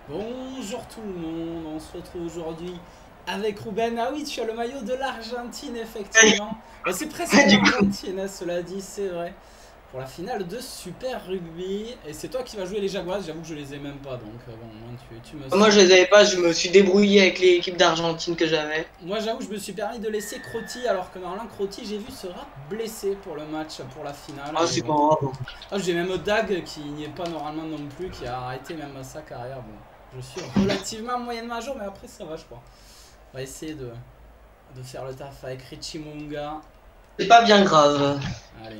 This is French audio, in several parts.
Bonjour tout le monde, on se retrouve aujourd'hui avec Ruben. Ah oui, tu as le maillot de l'Argentine, effectivement. C'est presque l'Argentine, hein, cela dit, c'est vrai. Pour la finale de Super Rugby. Et c'est toi qui vas jouer les Jaguars, j'avoue que je les ai même pas, donc bon, tu me... Moi je les avais pas, je me suis débrouillé avec l'équipe d'Argentine que j'avais. Moi j'avoue, je me suis permis de laisser Crotty, alors que normalement Crotty, j'ai vu, sera blessé pour le match, pour la finale. Ah, c'est pas grave. Ah, j'ai même Dag qui n'y est pas normalement non plus, qui a arrêté même sa carrière. Bon, je suis relativement moyenne major, mais après ça va, je crois. On va essayer de faire le taf avec Richie Mounga. C'est pas bien grave. Allez.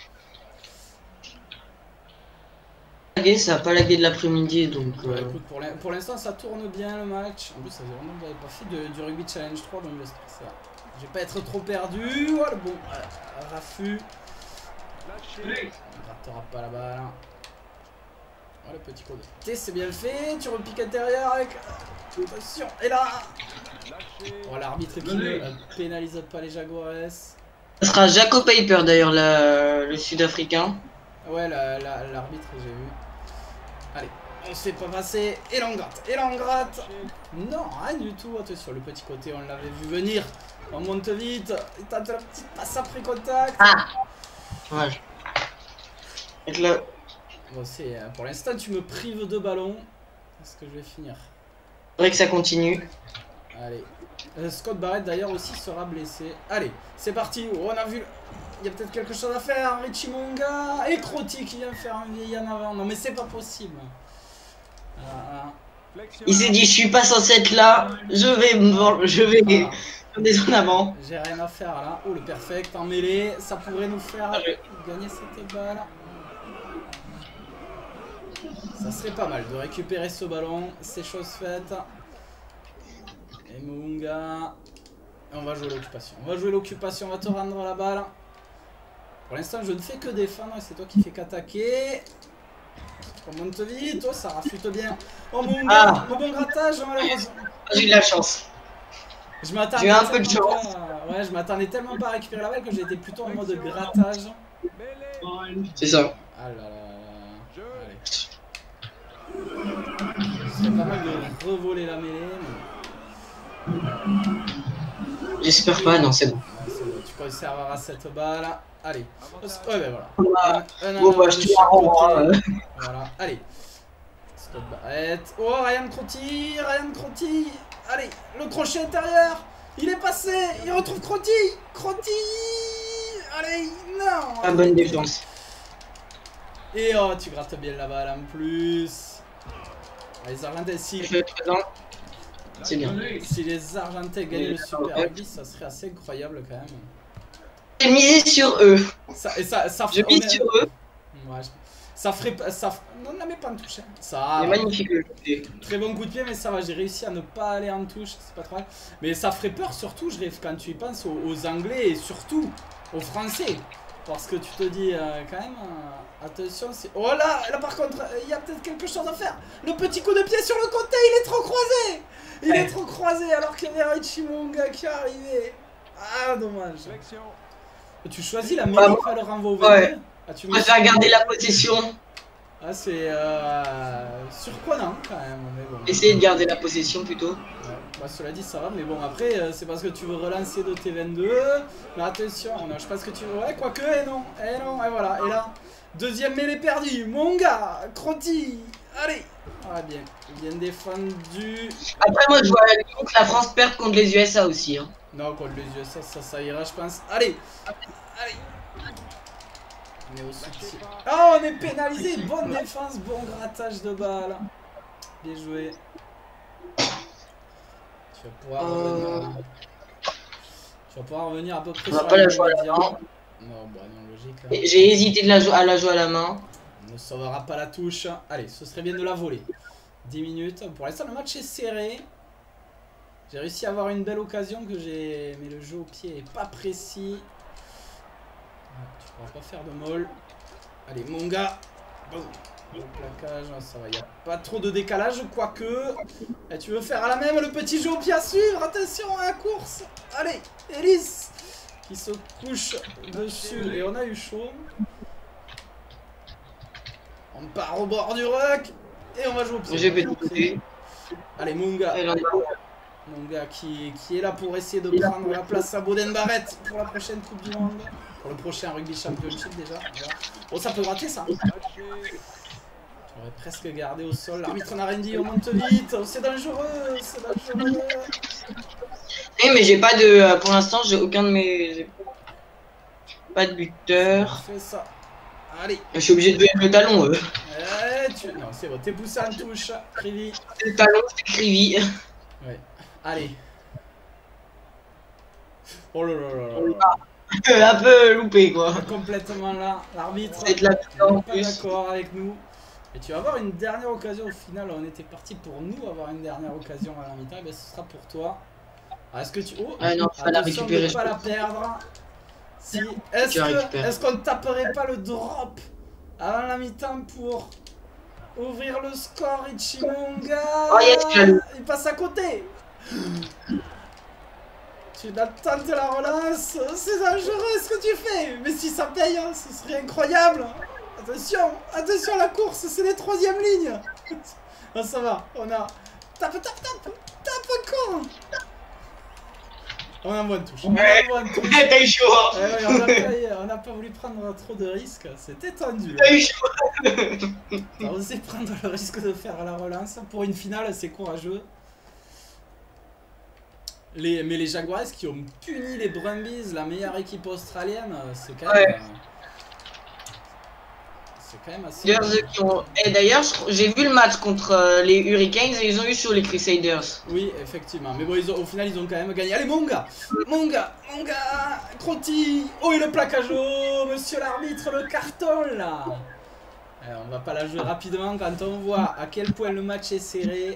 Ça a pas lagué de l'après-midi donc. Ouais, écoute, pour l'instant ça tourne bien le match. En plus, ça faisait vraiment que j'avais pas fait du Rugby Challenge 3, donc j'espère que ça va. Je vais pas être trop perdu. Voilà, bon, raffut. On ne ratera pas la balle. Voilà, le petit code. C'est bien fait. Tu repiques intérieur avec. Attention. Et là. Oh, l'arbitre qui ne pénalise pas les Jaguars. Ça sera Jaco Paper d'ailleurs, le sud-africain. Ouais, l'arbitre, j'ai vu. Allez, on s'est pas passé. Et l'on gratte. Et l'on gratte. Non, rien du tout. Attention, le petit côté, on l'avait vu venir. On monte vite. Il tente la petite passe après contact. Ah ouais. Là. Bon, pour l'instant, tu me prives de ballon. Est-ce que je vais finir? Faudrait que ça continue. Allez. Scott Barrett d'ailleurs aussi sera blessé. Allez, c'est parti. Oh, on a vu. Il y a peut-être quelque chose à faire. Richie Mounga et Crotty qui vient faire un vieil en avant. Non, mais c'est pas possible. Il s'est dit, je suis pas censé être là. Je vais faire en avant. J'ai rien à faire là. Oh, le perfect en mêlée. Ça pourrait nous faire gagner cette balle. Ça serait pas mal de récupérer ce ballon. C'est chose faite. Et Mounga. On va jouer l'occupation. On va jouer l'occupation. On va te rendre la balle. Pour l'instant, je ne fais que défendre et c'est toi qui fais qu'attaquer. On monte vite. Oh, ça rafute bien. Oh, Mounga. Le bon grattage, malheureusement. J'ai eu de la chance. Je m'attendais. J'ai eu un peu de chance. Ouais, je m'attendais tellement pas à récupérer la balle que j'étais plutôt en mode grattage. C'est ça. Ah là là. Allez. Ce serait pas mal de revoler la mêlée. Mais... J'espère pas, non, c'est bon. Ouais, bon. Tu conserveras cette balle. Allez. Ouais, ben voilà. Bon, bah, je te la rends. Voilà. Allez. Scott Barrett. Oh, Ryan Crotty. Allez, le crochet intérieur. Il est passé. Il retrouve Crotty. Allez, non. Ah, bonne défense. Et oh, tu grattes bien la balle en plus. Les Argentins, c'est bien. Si les Argentins gagnaient le Super Rugby, ça serait assez incroyable quand même. J'ai misé sur eux. Je mise sur eux. Ouais, ça ferait pas. Non, la mets pas en touche. Ça. C'est magnifique le coup de pied. Très bon coup de pied, mais ça va. J'ai réussi à ne pas aller en touche. C'est pas trop mal. Mais ça ferait peur, surtout, quand tu y penses aux Anglais et surtout aux Français. Parce que tu te dis quand même, attention, c'est... Oh là par contre, il y a peut-être quelque chose à faire. Le petit coup de pied sur le côté, il est trop croisé. Il est trop croisé alors qu'il y avait Richie Mounga qui est arrivé. Ah, dommage. Tu choisis la mêlée qui va le renvoi au ouais. Tu me faire garder la possession. Ah, c'est surprenant quand même. Mais bon. Essayer de garder la possession plutôt. Ouais. Bah, cela dit, ça va, mais bon, après, c'est parce que tu veux relancer de T22. Mais attention, non, je pense que tu veux. Ouais, quoique, et non, et voilà. Et là, deuxième mêlée perdue. Mounga, Crotty. Allez. Ah, bien défendu. Après, moi, je vois que la France perd contre les USA aussi. Hein. Non, contre les USA, ça ira, je pense. Allez. On est au soutien. Oh, on est pénalisé. Bonne défense, bon grattage de balle. Bien joué. Tu vas pouvoir revenir à peu près on sur va pas la jouer à la main. Non, bah non, logique. J'ai hésité à la jouer à la main. On ne sauvera pas la touche. Allez, ce serait bien de la voler. 10 minutes. Pour l'instant, le match est serré. J'ai réussi à avoir une belle occasion que j'ai... Mais le jeu au pied est pas précis. Tu pourras pas faire de molle. Allez, Mounga. Bon. Le plaquage, ça va, il n'y a pas trop de décalage, quoique. Et tu veux faire à la même le petit jeu au pied à suivre. Attention à la course. Allez, Ellis qui se couche dessus. Et on a eu chaud. On part au bord du ruck. Et on va jouer au pied. J'ai fait tout côté. Allez, Munga. Munga qui est là pour essayer de prendre la place à Boden Barrett pour la prochaine Coupe du Monde. Pour le prochain Rugby Championship déjà. Voilà. Oh, ça peut rater ça. J'aurais presque gardé au sol. L'arbitre n'a rien dit, on monte vite. Oh, c'est dangereux, c'est dangereux. Eh, mais j'ai pas de. Pour l'instant, j'ai aucun de mes. Pas de buteur. Fais ça. Allez. Je suis obligé de donner le talon. Non, c'est bon, t'es poussé en touche. Krivi. Le talon, c'est Krivi. Ouais. Allez. Oh là là là là. Un peu loupé quoi. Complètement là. L'arbitre n'est pas d'accord avec nous. Et tu vas avoir une dernière occasion au final. On était parti pour nous avoir une dernière occasion à la mi-temps. Et bien ce sera pour toi. Est-ce que tu. Oh, non, tu vas la récupérer. Ne pas la perdre. Si. Est-ce qu'on ne taperait pas le drop avant la mi-temps pour ouvrir le score? Ichimunga. Oh yes, il passe à côté. Tu dois tenter la relance. C'est dangereux ce que tu fais. Mais si ça paye, hein, ce serait incroyable. Attention, attention à la course, c'est les troisièmes lignes. Ah, ça va, on a... Tape encore. On envoie une touche. T'as eu chaud. On n'a pas voulu prendre trop de risques. C'était tendu. T'as eu chaud. T'as osé prendre le risque de faire la relance. Pour une finale, c'est courageux. Mais les Jaguars qui ont puni les Brumbies, la meilleure équipe australienne, c'est quand même... c'est quand même assez... Et d'ailleurs, j'ai vu le match contre les Hurricanes et ils ont eu sur les Crusaders. Oui, effectivement. Mais bon, au final, ils ont quand même gagné. Allez, Munga, Crotty. Oh, et le plaquage. Oh, monsieur l'arbitre, le carton, là. Alors, on va pas la jouer rapidement quand on voit à quel point le match est serré.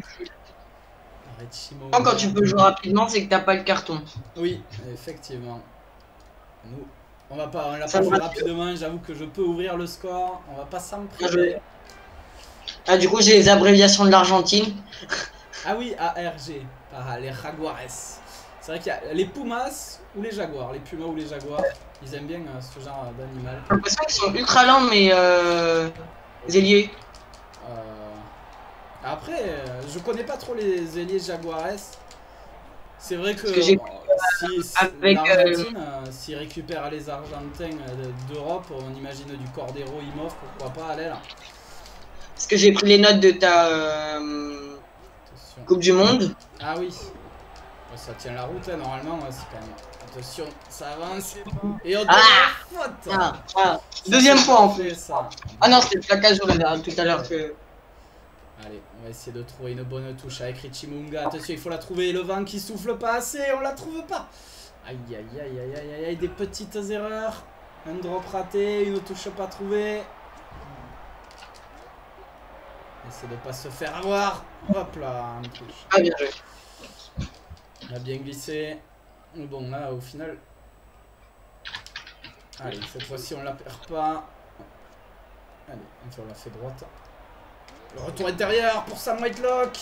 Quand tu peux jouer rapidement, c'est que t'as pas le carton. Oui, effectivement. Nous, on l'a pas joué rapidement. J'avoue que je peux ouvrir le score. On va pas s'en priver. Ah, du coup, j'ai les abréviations de l'Argentine. Ah oui, ARG, les Jaguares. C'est vrai qu'il y a les Pumas ou les Jaguars. Les Pumas ou les Jaguars, ils aiment bien ce genre d'animal. J'ai l'impression qu'ils sont ultra lents, mais ailiers. Après, je connais pas trop les ailiers Jaguares. C'est vrai que l'Argentine, s'ils récupèrent les Argentins d'Europe, on imagine du Cordero, Imhoff, pourquoi pas à l'aile. Parce que j'ai pris les notes de ta Coupe du Monde. Ah oui. Ça tient la route là, normalement, c'est quand même... Attention, ça avance. Et on faute. Deuxième point en fait. Ça. Ah non, c'était le plaquage tout à l'heure que... Allez, on va essayer de trouver une bonne touche avec Richie Munga. Attention, il faut la trouver. Le vent qui souffle pas assez, on la trouve pas. Aïe, aïe, aïe, aïe, aïe, aïe, des petites erreurs. Un drop raté, une touche pas trouvée. Essaye de pas se faire avoir. Hop là, une touche. Ah, bien joué. On a bien glissé. Bon, là, au final... Allez, cette fois-ci, on la perd pas. Allez, on la fait droite. Le retour intérieur pour Sam Whitelock.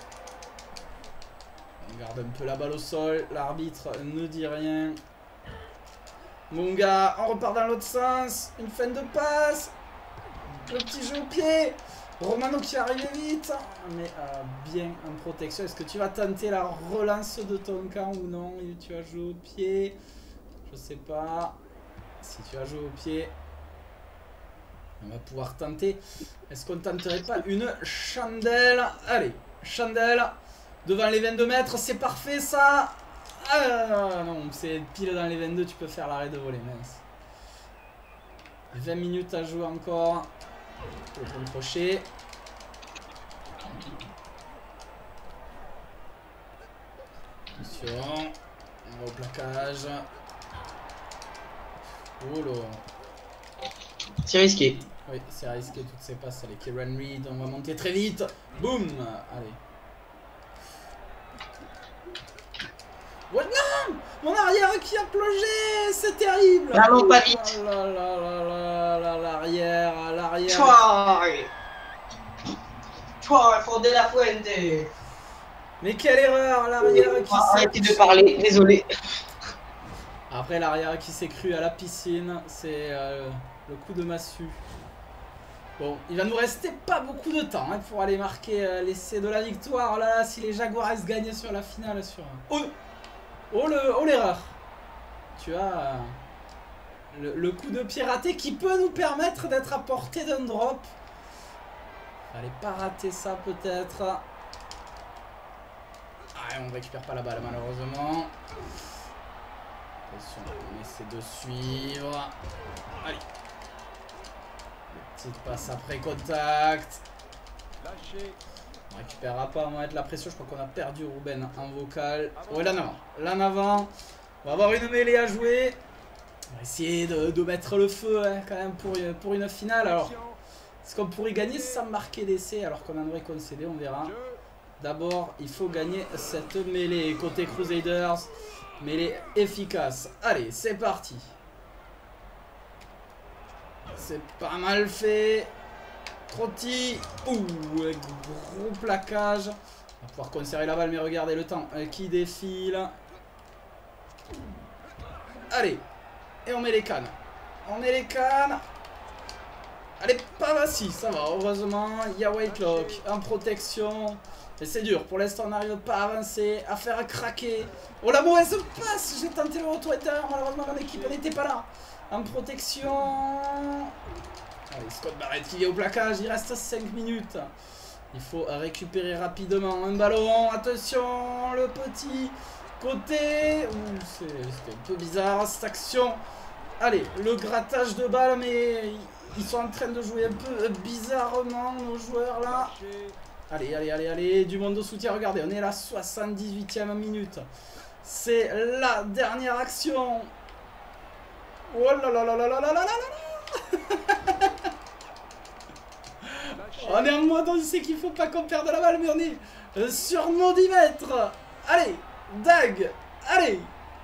On garde un peu la balle au sol. L'arbitre ne dit rien. Munga, on repart dans l'autre sens. Une fin de passe. Le petit jeu au pied. Romano qui arrive vite. Mais bien en protection. Est-ce que tu vas tenter la relance de ton camp ou non? Tu vas jouer au pied. Je sais pas. Si tu vas jouer au pied, on va pouvoir tenter. Est-ce qu'on tenterait pas une chandelle? Allez, chandelle. Devant les 22 mètres, c'est parfait ça. Ah non, c'est pile dans les 22, tu peux faire l'arrêt de volée, mince. 20 minutes à jouer encore. Pour le crochet. Attention. On va au plaquage. Oh là. C'est risqué. Oui, c'est risqué toutes ces passes avec Kieran Reed. On va monter très vite. Boum. Allez. Oh non! Mon arrière qui a plongé! C'est terrible! Vraiment pas vite! Oh là là là là là, l'arrière. Toi, Forde la Fuente! Mais quelle erreur! L'arrière qui arrêtez de parler, désolé. Après, l'arrière qui s'est cru à la piscine, c'est le coup de massue. Bon, il va nous rester pas beaucoup de temps hein, pour aller marquer l'essai de la victoire. Oh là là, si les Jaguares gagnaient sur la finale sur... Oh l'erreur. Tu as le coup de pied raté qui peut nous permettre d'être à portée d'un drop. Fallait pas rater ça peut-être. Ah, on récupère pas la balle malheureusement. Attention, on essaie de suivre. Allez. Petite passe après contact. On récupérera pas, on va mettre la pression. Je crois qu'on a perdu Ruben en vocal. Ouais, là en avant. Là en avant. On va avoir une mêlée à jouer. On va essayer de mettre le feu hein, quand même pour une finale. Alors, est-ce qu'on pourrait gagner sans marquer d'essai alors qu'on en aurait concédé? On verra. D'abord, il faut gagner cette mêlée côté Crusaders. Mêlée efficace. Allez, c'est parti. C'est pas mal fait. Trotti. Ouh, gros plaquage. On va pouvoir conserver la balle, mais regardez le temps qui défile. Allez. Et on met les cannes. On met les cannes. Allez, pas Vassi, ça va. Heureusement, il y a Whitelock en protection. Mais c'est dur. Pour l'instant, on n'arrive pas à avancer, à faire craquer. Oh, la mauvaise passe. J'ai tenté le retour intérieur. Malheureusement, mon équipe n'était pas là. En protection. Allez, Scott Barrett qui est au plaquage. Il reste 5 minutes. Il faut récupérer rapidement un ballon. Attention, le petit côté. C'était un peu bizarre cette action. Allez, le grattage de balle, mais ils sont en train de jouer un peu bizarrement, nos joueurs là. Allez, allez, allez, allez, du monde de soutien. Regardez, on est à la 78e minute. C'est la dernière action. Oh là là là là là là là là là. On est en mode, on sait qu'il faut pas qu'on perde la balle, mais on est sur nos 10 mètres. Allez, Dag, allez.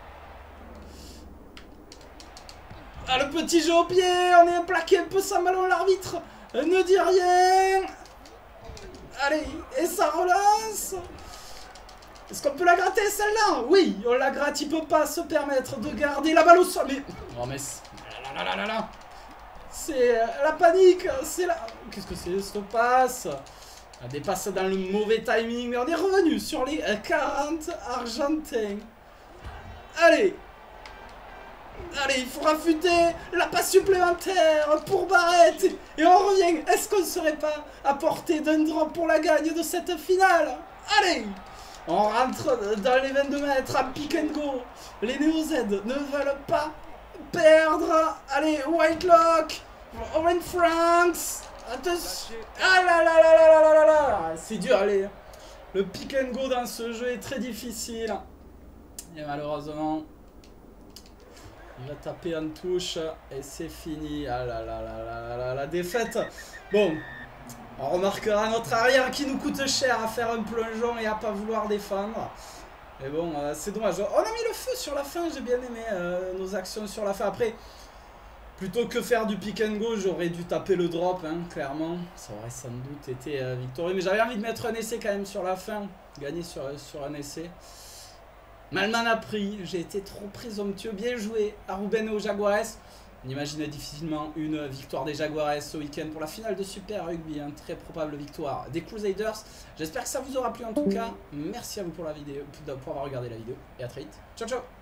Ah, le petit jeu au pied, on est plaqué un peu sans ballon, l'arbitre ne dit rien. Allez, et ça relance. Est-ce qu'on peut la gratter celle-là? Oui, on la gratte, il peut pas se permettre de garder la balle au sol. Mais... Oh mais... Là. C'est la panique, c'est la... Qu'est-ce que c'est cette passe? Des passes dans le mauvais timing, mais on est revenu sur les 40 argentins. Allez. Allez, il faut raffûter la passe supplémentaire pour Barrett. Et on revient. Est-ce qu'on ne serait pas à portée d'un drop pour la gagne de cette finale? Allez. On rentre dans les 22 mètres à pick and go. Les Néo-Z ne veulent pas perdre. Allez, Whitelock. Owen Franks. Attention. Ah là là là là là là là. C'est dur, allez. Le pick and go dans ce jeu est très difficile. Et malheureusement... Il va taper en touche et c'est fini. Ah là là là là là, la défaite. Bon, on remarquera notre arrière qui nous coûte cher à faire un plongeon et à pas vouloir défendre. Mais bon, c'est dommage. On a mis le feu sur la fin, j'ai bien aimé nos actions sur la fin. Après, plutôt que faire du pick and go, j'aurais dû taper le drop, hein, clairement. Ça aurait sans doute été victorieux. Mais j'avais envie de mettre un essai quand même sur la fin. Gagner sur un essai. Malman a pris, j'ai été trop présomptueux, bien joué à Ruben et aux Jaguares. On imagine difficilement une victoire des Jaguares ce week-end pour la finale de Super Rugby, une très probable victoire des Crusaders. J'espère que ça vous aura plu en tout cas. Merci à vous pour la vidéo, pour avoir regardé la vidéo et à très vite. Ciao ciao.